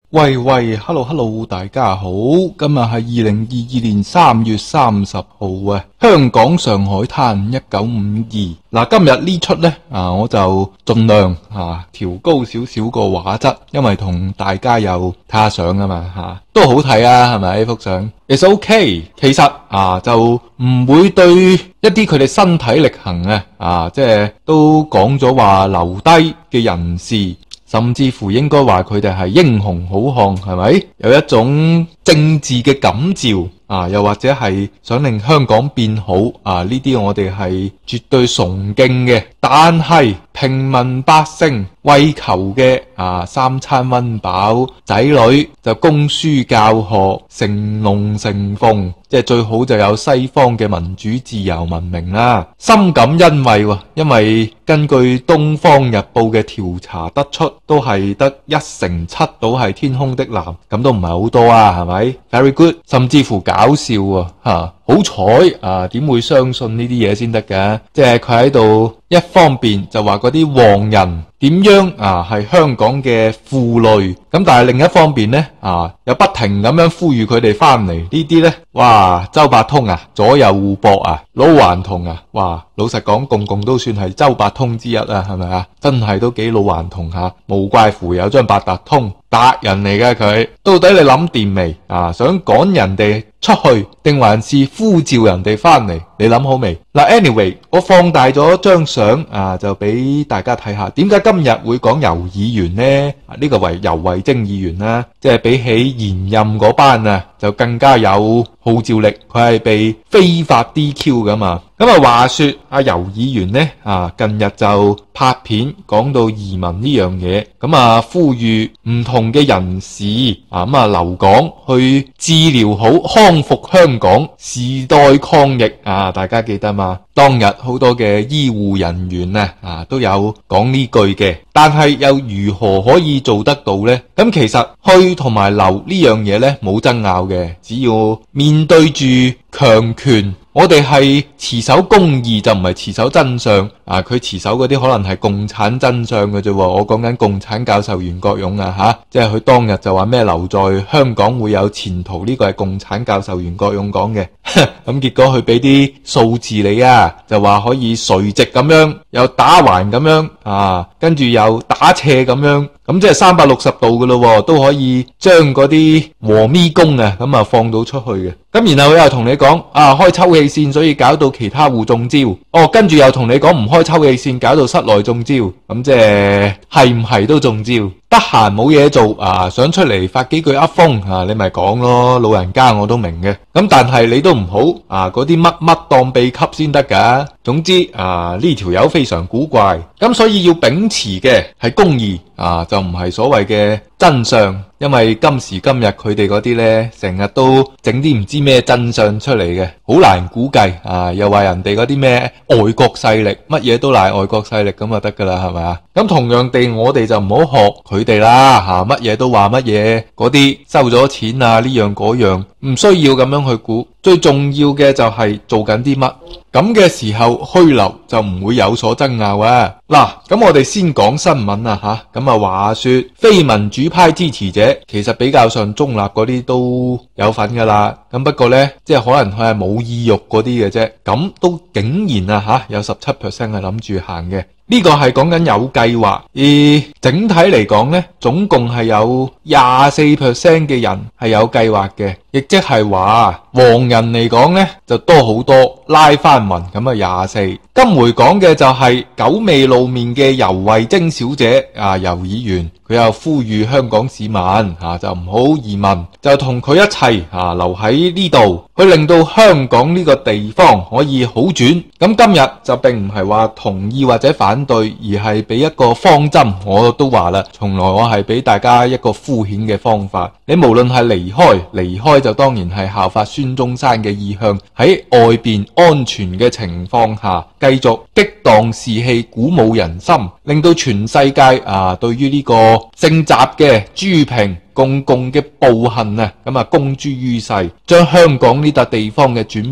喂喂，hello，大家好，今日係2022年3月30號啊，香港上海灘1952。嗱，今日呢出呢，我就盡量調高少少個畫質，因為同大家有睇下相啊嘛都好睇啊，係咪呢幅相 ？It's OK， 其實就唔會對一啲佢哋身體力行即係都講咗話留低嘅人士。甚至乎應該話佢哋係英雄好漢，係咪？有一種政治嘅感召又或者係想令香港變好呢啲我哋係絕對崇敬嘅。但係平民百姓為求嘅三餐溫飽，仔女就供書教學，成龍成鳳，即係最好就有西方嘅民主自由文明啦。深感欣慰喎，因為根據《東方日報》嘅調查得出，都係得1/7到係天空的藍，咁都唔係好多啊，係咪 ？Very good， 甚至乎搞笑喎，好彩點會相信呢啲嘢先得嘅？即係佢喺度一方面就話嗰啲黃人點樣係香港嘅負累，咁但係另一方面呢又不停咁樣呼籲佢哋翻嚟。呢啲呢，哇，周伯通左右互搏老頑童哇，老實講，共共都算係周伯通之一係咪啊？真係都幾老頑童無怪乎有張八達通，達人嚟嘅佢。到底你諗掂未想趕人哋出去，定還是呼召人哋翻嚟？你諗好未？anyway， 我放大咗張相就俾大家睇下，點解今日會講游議員呢？呢個為游蕙禎議員啦，即係比起現任嗰班就更加有號召力，佢係被非法 DQ 噶嘛。咁話說游議員呢近日就拍片講到移民呢樣嘢，咁呼籲唔同嘅人士留港去治療好康復香港，時代抗疫大家記得嘛？當日好多嘅醫護人員都有講呢句嘅，但係又如何可以做得到呢？咁其實去同埋留呢樣嘢呢，冇爭拗嘅，只要面對住強權，我哋係持守公義就唔係持守真相佢持守嗰啲可能係共產真相嘅啫。我講緊共產教授袁國勇即係佢當日就話咩留在香港會有前途，呢個係共產教授袁國勇講嘅。咁結果佢俾啲數字你就話可以垂直咁樣，又打橫咁樣跟住又打斜咁樣，咁即係360度嘅咯，都可以將嗰啲和咪弓咁放到出去嘅。咁然後佢又同你講開抽氣扇，所以搞到其他戶中招。跟住又同你講唔開抽氣扇，搞到室內中招。咁即係唔係都中招？得閒冇嘢做想出嚟發幾句噏風你咪講咯，老人家我都明嘅。咁但係你都唔好嗰啲乜當秘笈先得噶。總之呢條友非常古怪，咁所以要秉持嘅係公義就唔係所謂嘅真相。因為今時今日佢哋嗰啲呢，成日都整啲唔知咩真相出嚟嘅，好難估計又話人哋嗰啲咩外國勢力，乜嘢都賴外國勢力咁就得噶啦，係咪啊？咁同樣地，我哋就唔好學佢哋啦乜嘢都話乜嘢，嗰啲收咗錢呢樣嗰樣，唔需要咁樣去估。最重要嘅就係做緊啲乜，咁嘅時候虛流就唔會有所爭拗咁我哋先講新聞咁話說非民主派支持者其實比較上中立嗰啲都有份噶啦，咁不過呢，即係可能佢係冇意欲嗰啲嘅啫，咁都竟然有17% 係諗住行嘅。呢個係講緊有計劃，而整體嚟講呢，總共係有24% 嘅人係有計劃嘅，亦即係話黃人嚟講呢就多好多，拉翻勻咁24。今回講嘅就係久未露面嘅游蕙禎小姐游議員，佢又呼籲香港市民就唔好移民，就同佢一齊留喺呢度，去令到香港呢個地方可以好轉。咁今日就並唔係話同意或者反對，而係俾一個方針。我都話啦，從來我係俾大家一個敷衍嘅方法。你無論係離開就當然係效法孫中山嘅意向，喺外邊安全嘅情況下繼續激盪士氣，鼓舞人心，令到全世界對於呢個姓習嘅朱平共嘅暴行公諸於世，將香港呢笪地方嘅轉變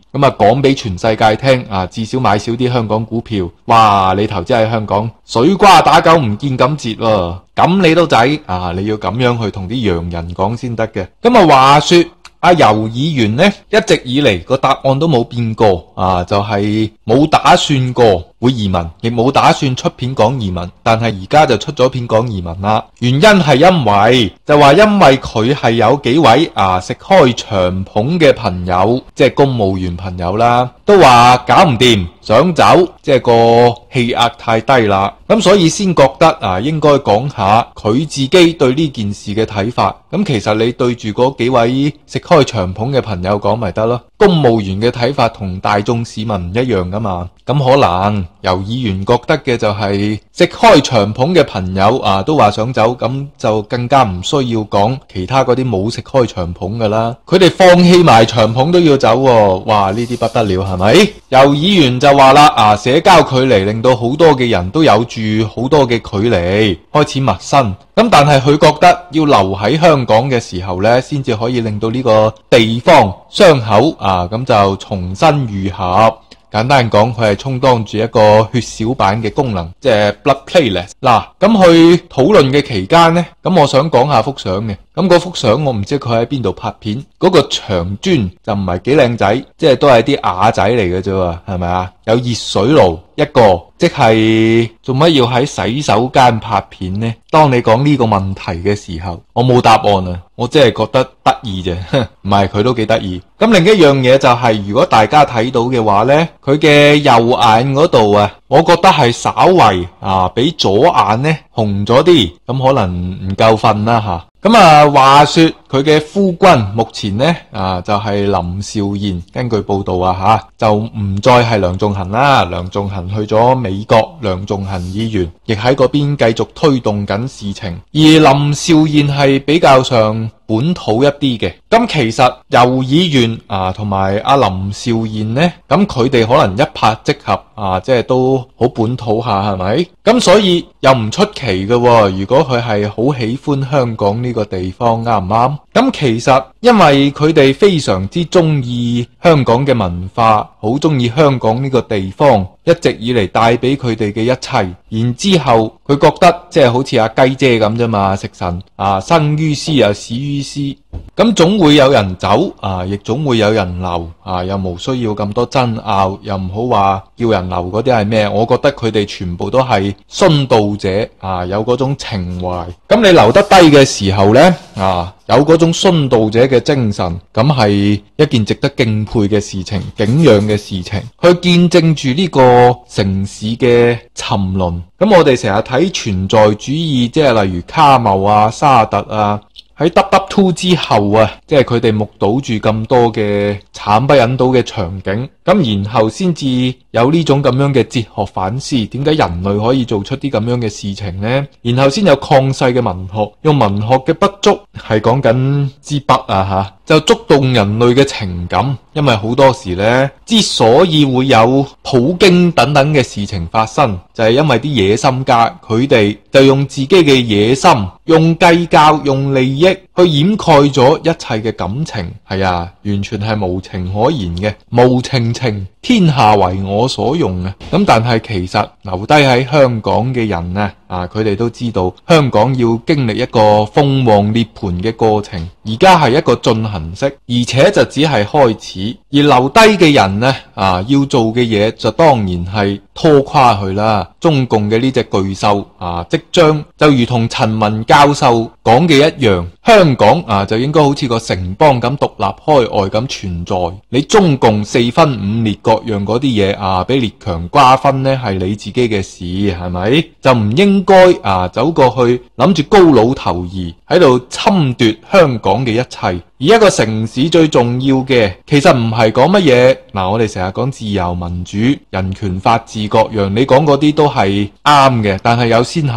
咁啊講俾全世界聽啊，至少買少啲香港股票。哇，你投資喺香港，水瓜打狗唔見咁折喎，咁你都仔啊，你要咁樣去同啲洋人講先得嘅。咁啊話說阿游議員呢，一直以嚟個答案都冇變過啊，就係冇打算過會移民，亦冇打算出片講移民，但係而家就出咗片講移民啦。原因係因為佢係有幾位食開長俸嘅朋友，即係公務員朋友啦，都話搞唔掂，想走，即係個氣壓太低啦。咁所以先覺得應該講下佢自己對呢件事嘅睇法。咁其實你對住嗰幾位食開長俸嘅朋友講咪得咯。公務員嘅睇法同大眾市民唔一樣噶嘛。咁可能由議員覺得嘅就係食開長俸嘅朋友都話想走，咁就更加唔需要講其他嗰啲冇食開長俸噶啦。佢哋放棄埋長俸都要走喎，哇！呢啲不得了係咪？由議員就話啦，社交距離令到好多嘅人都有住好多嘅距離，開始陌生。咁但係佢覺得要留喺香港嘅時候呢，先至可以令到呢個地方傷口咁就重新愈合。簡單講，佢係充當住一個血小板嘅功能，即係 blood platelet。嗱，咁去討論嘅期間呢，咁我想講下幅相嘅。咁嗰幅相我唔知佢喺邊度拍片，嗰個牆磚就唔係幾靚仔，即係都係啲瓦仔嚟嘅啫，係咪啊？有熱水爐一個，即係做乜要喺洗手間拍片呢？當你講呢個問題嘅時候，我冇答案啊，我只係覺得得意啫，唔係佢都幾得意。咁另一樣嘢就係，如果大家睇到嘅話呢，佢嘅右眼嗰度我覺得係稍為比左眼呢紅咗啲，咁可能唔夠瞓啦吓。咁話說佢嘅夫君目前呢就係林兆賢，根據報道就唔再係梁頌恆啦。梁頌恆去咗美國，梁頌恆議員亦喺嗰邊繼續推動緊事情，而林兆賢係比較上本土一啲嘅。咁其實游議員同埋阿林兆賢呢，咁佢哋可能一拍即合即係都好本土下，係咪？咁所以又唔出奇嘅喎。如果佢係好喜歡香港呢個地方，啱唔啱？咁其實因為佢哋非常之中意香港嘅文化，好中意香港呢個地方，一直以嚟帶俾佢哋嘅一切。然之後佢覺得即係好似阿雞姐咁啫嘛，食神生於斯死於斯。咁總會有人走亦總會有人留又冇需要咁多爭拗，又唔好話叫人留嗰啲係咩？我覺得佢哋全部都係殉道者有嗰種情懷。咁你留得低嘅時候呢，有嗰種殉道者嘅精神，咁係一件值得敬佩嘅事情，景仰嘅事情，去見證住呢個城市嘅沉淪。咁我哋成日睇存在主義，即係例如卡繆沙特喺WW2之後即係佢哋目睹住咁多嘅慘不忍睹嘅場景，咁然後先至有呢種咁樣嘅哲學反思，點解人類可以做出啲咁樣嘅事情呢？然後先有曠世嘅文學，用文學嘅筆觸，係講緊支筆就觸動人類嘅情感。因為好多時呢，之所以會有普京等等嘅事情發生，就係因為啲野心家，佢哋就用自己嘅野心，用計較，用利益去掩蓋咗一切嘅感情。係完全係無情可言嘅，無情情，天下為我所用咁但係其實留低喺香港嘅人佢哋都知道香港要經歷一個鳳凰涅槃嘅過程，而家係一個進行式，而且就只係開始。而留低嘅人呢，要做嘅嘢就當然係拖垮佢啦。中共嘅呢隻巨獸即將就如同陳文教授講嘅一樣，香港就應該好似個城邦咁獨立開外咁存在。你中共四分五裂各樣嗰啲嘢俾列強瓜分呢，係你自己嘅事，係咪？就唔應該走過去諗住高佬頭兒喺度侵奪香港嘅一切。而一個城市最重要嘅，其實唔係講乜嘢。我哋成日講自由民主、人權法治各樣，你講嗰啲都係啱嘅，但係有先後喎。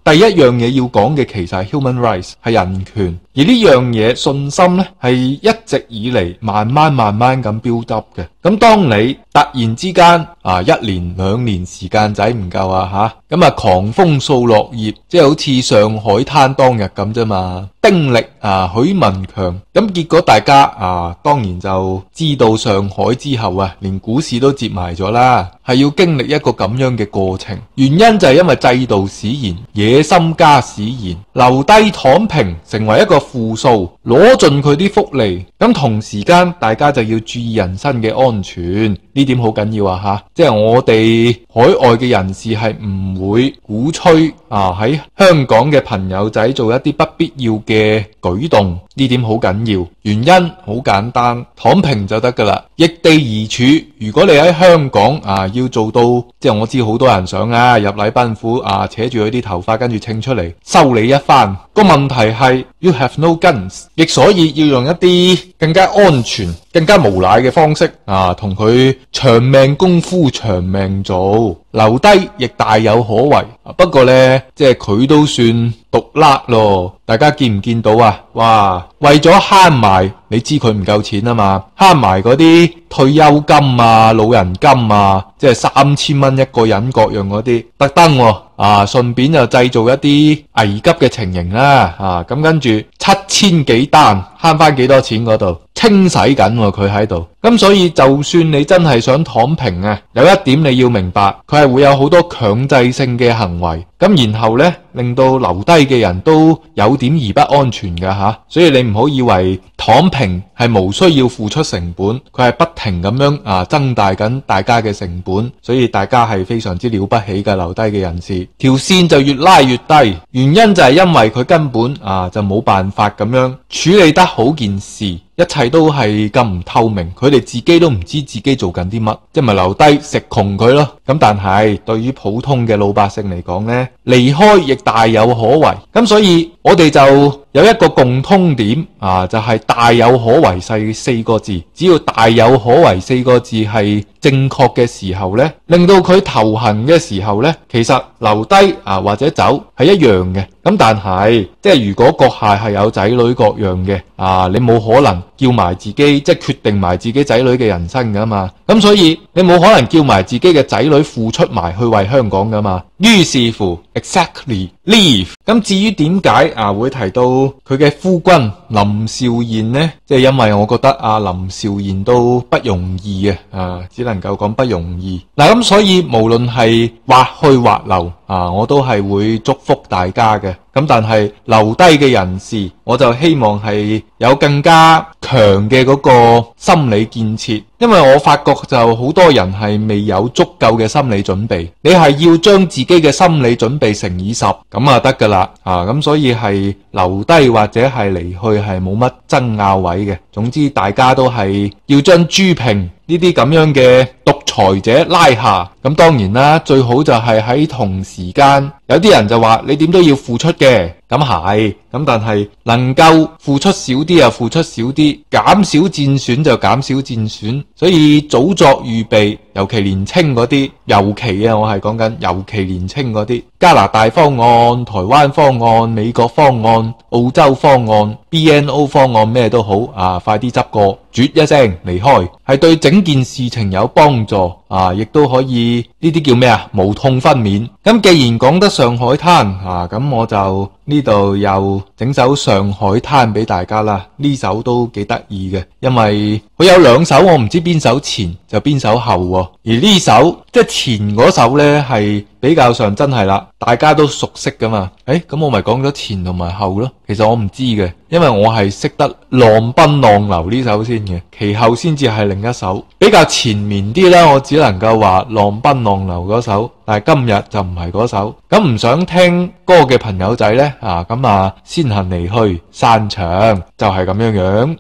第一樣嘢要講嘅其實係 human rights， 係人權。而呢樣嘢信心呢，係一直以嚟慢慢咁 build up 嘅。咁當你突然之間1年2年時間仔唔夠咁狂風掃落葉，即係好似上海灘當日咁啫嘛。丁力許文強，咁結果大家當然就知道上海之後連股市都接埋咗啦，係要經歷一個咁樣嘅過程。原因就係因為制度使然，野心家使然，留低躺平成為一個負數，攞盡佢啲福利。咁同時間大家就要注意人身嘅安全，呢點好緊要即係我哋海外嘅人士係唔會鼓吹喺香港嘅朋友仔做一啲不必要嘅舉動，呢點好緊要。原因好簡單，躺平就得噶啦，易地而處。如果你喺香港要做到，即係我知好多人想入禮賓府扯住佢啲頭髮跟住稱出嚟收你一番。個問題係 you have no guns， 亦所以要用一啲更加安全、更加無賴嘅方式同佢長命功夫長命做，留低亦大有可為。不過呢，即係佢都算獨甩咯。大家見唔見到哇，為咗慳埋，你知佢唔夠錢啊嘛，慳埋嗰啲退休金老人金即係3000蚊一個人各樣嗰啲，特登順便就製造一啲危急嘅情形啦咁跟住7000幾單慳翻幾多錢嗰度清洗緊佢喺度。咁所以就算你真係想躺平有一點你要明白，佢係會有好多強制性嘅行為，咁然後呢，令到留低嘅人都有點而不安全㗎所以你唔好以為躺平係無需要付出成本，佢係不停咁樣增大緊大家嘅成本，所以大家係非常之了不起嘅。留低嘅人士條線就越拉越低，原因就係因為佢根本就冇辦法咁樣處理得好件事，一切都係咁唔透明，佢哋自己都唔知自己做緊啲乜，即係咪留低食窮佢咯。咁但係對於普通嘅老百姓嚟講呢，離開亦大有可為。咁所以我哋就有一個共通點就係大有可為4個字。只要大有可為4個字係正確嘅時候呢，令到佢頭痕嘅時候呢，其實留低或者走係一樣嘅。咁但係即係如果閣下係有仔女各樣嘅你冇可能叫埋自己即係決定埋自己仔女嘅人生噶嘛。咁所以你冇可能叫埋自己嘅仔女付出埋去為香港噶嘛。於是乎 exactly leave。 咁至於點解會提到佢嘅夫君林兆賢呢？即係因為我覺得林兆賢都不容易只能夠講不容易。咁所以無論係或去或留我都係會祝福大家嘅。咁但係留低嘅人士，我就希望係有更加強嘅嗰個心理建設，因為我發覺就好多人係未有足夠嘅心理準備。你係要將自己嘅心理準備乘以10咁得噶啦咁所以係留低或者係離去係冇乜爭拗位嘅。總之大家都係要將朱平呢啲咁樣嘅獨裁者拉下。咁當然啦，最好就係喺同時間，有啲人就話你點都要付出嘅，咁係，咁但係能夠付出少啲就付出少啲，減少戰損就減少戰損，所以早作預備，尤其年青嗰啲，尤其我係講緊尤其年青嗰啲，加拿大方案、台灣方案、美國方案、澳洲方案、BNO 方案咩都好快啲執過，啜一聲離開，係對整件事情有幫助亦都可以呢啲叫咩無痛分娩。咁既然講得上海灘咁我就呢度又整首上海灘俾大家啦。呢首都幾得意嘅，因為佢有2首，我唔知邊首前就邊首後而呢首即係前嗰首呢係比較上真係啦，大家都熟悉噶嘛。咁我咪講咗前同埋後咯。其實我唔知嘅，因為我係識得浪奔浪流呢首先嘅，其後先至係另一首比較前面啲啦。我只能夠話浪奔浪流嗰首，但係今日就唔係嗰首。咁唔想聽歌嘅朋友仔呢，先行離去散場，就係咁樣樣。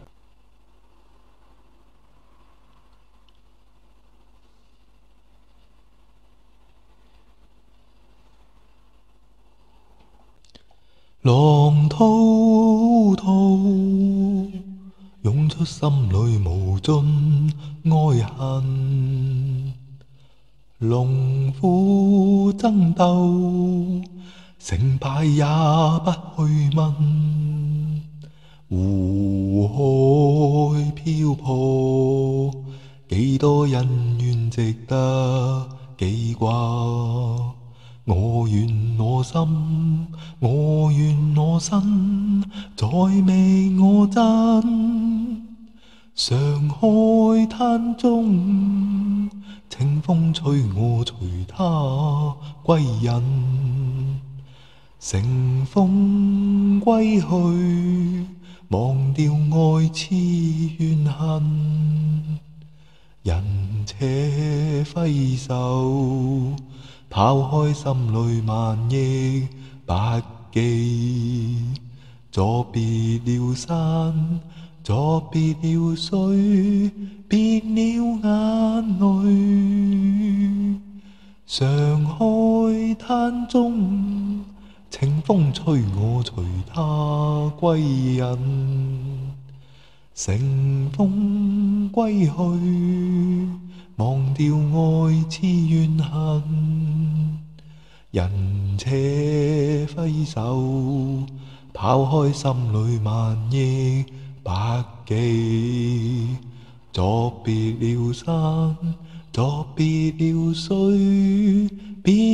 浪滔滔，湧出心裏無盡愛恨，龍虎爭鬥， 成敗也不去問。湖海漂泊，幾多恩怨值得記掛。我願我心，我願我身，再未我真。上海灘中，清風吹我隨他歸人。乘風歸去，忘掉愛痴怨恨。人且揮手，拋開心裏萬億百記。作別了山，作別了水，別了眼淚。上海灘中，清風吹我隨他歸人。乘風歸去，忘掉愛痴怨恨。人且揮手，拋開心裏萬億百記。作別了山，作別了水，別